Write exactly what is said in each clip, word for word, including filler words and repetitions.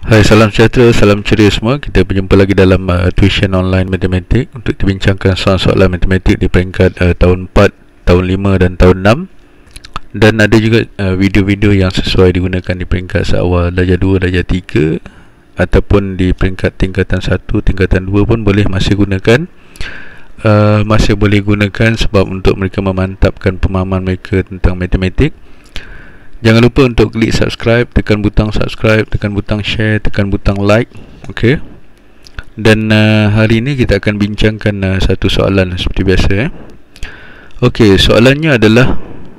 Hai, salam sejahtera, salam ceria semua. Kita berjumpa lagi dalam uh, tuition online matematik untuk dibincangkan soalan-soalan matematik di peringkat uh, tahun empat, tahun lima dan tahun enam. Dan ada juga uh, video-video yang sesuai digunakan di peringkat seawal darjah dua, darjah tiga, ataupun di peringkat tingkatan satu, tingkatan dua pun boleh masih gunakan. Uh, masih boleh gunakan sebab untuk mereka memantapkan pemahaman mereka tentang matematik. Jangan lupa untuk klik subscribe, tekan butang subscribe, tekan butang share, tekan butang like. Okey. Dan uh, hari ini kita akan bincangkan uh, satu soalan seperti biasa eh. Okey, soalannya adalah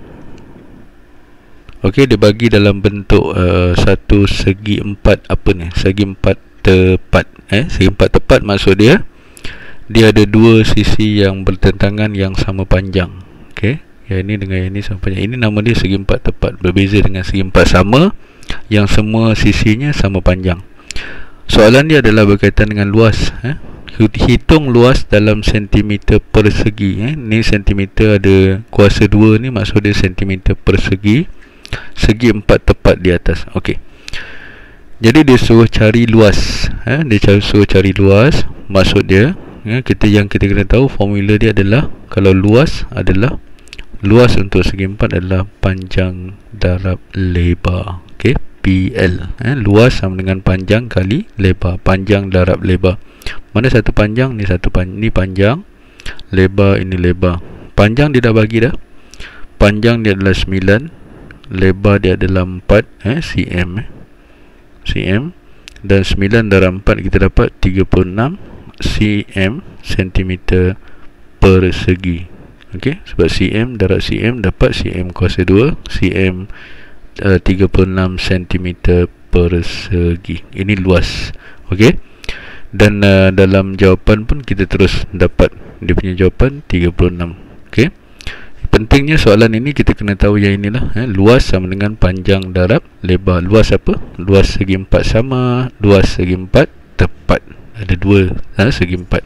okey, dia bagi dalam bentuk uh, satu segi empat apa ni? Segi empat tepat eh. Segi empat tepat maksud dia dia ada dua sisi yang bertentangan yang sama panjang. Okey. Yang ini dengan yang ini sama panjang. Ini nama dia segi empat tepat, berbeza dengan segi empat sama yang semua sisinya sama panjang. Soalan dia adalah berkaitan dengan luas eh? Hitung luas dalam sentimeter persegi eh? Ni sentimeter ada kuasa dua ni, maksud dia sentimeter persegi. Segi empat tepat di atas. Okey. Jadi dia suruh cari luas eh? Dia suruh cari luas. Maksud dia eh? kita yang kita kena tahu formula dia adalah, kalau luas adalah luas untuk segi empat adalah panjang darab lebar. Okey, P L eh, luas sama dengan panjang kali lebar. Panjang darab lebar. Mana satu panjang, ni satu panjang, ni panjang, lebar ini lebar. Panjang dia dah bagi dah. Panjang dia adalah sembilan, lebar dia adalah empat eh, cm eh. cm. Dan sembilan darab empat kita dapat tiga puluh enam cm, sentimeter persegi. Okey, sebab cm darab cm dapat cm kuasa dua, cm uh, tiga puluh enam sentimeter persegi. Ini luas. Okey. Dan uh, dalam jawapan pun kita terus dapat dia punya jawapan tiga puluh enam. Okey. Pentingnya soalan ini kita kena tahu yang inilah eh, luas sama dengan panjang darab lebar. Luas apa? Luas segi empat sama luas segi empat tepat. Ada dua eh, segi empat.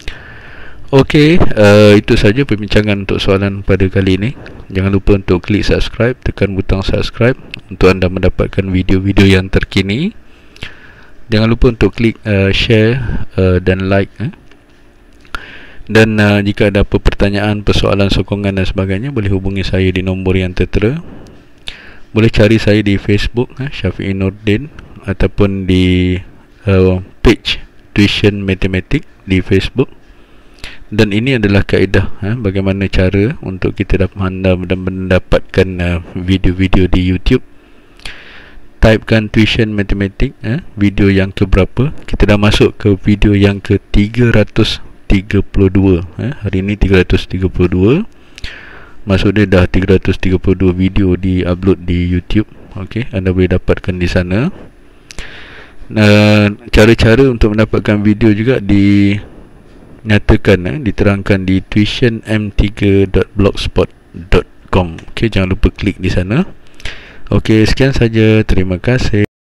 Okey, uh, itu saja perbincangan untuk soalan pada kali ini. Jangan lupa untuk klik subscribe, tekan butang subscribe untuk anda mendapatkan video-video yang terkini. Jangan lupa untuk klik uh, share uh, dan like eh. Dan uh, jika ada apa pertanyaan, persoalan, sokongan dan sebagainya, boleh hubungi saya di nombor yang tertera. Boleh cari saya di Facebook eh, Syafi'i Nordin, ataupun di uh, page Tuition Matematik di Facebook. Dan ini adalah kaedah eh, bagaimana cara untuk kita dapat anda dan mendapatkan uh, video-video di YouTube. Typekan Tuition Matematik eh, video yang ke berapa. Kita dah masuk ke video yang ke tiga ratus tiga puluh dua eh. Hari ini tiga ratus tiga puluh dua. Maksud dia dah tiga ratus tiga puluh dua video di-upload di YouTube. Okey, anda boleh dapatkan di sana. Uh, cara-cara untuk mendapatkan video juga di nyatakan eh, diterangkan di tuition m tiga dot blogspot dot com. Okey, jangan lupa klik di sana. Okey, sekian saja. Terima kasih.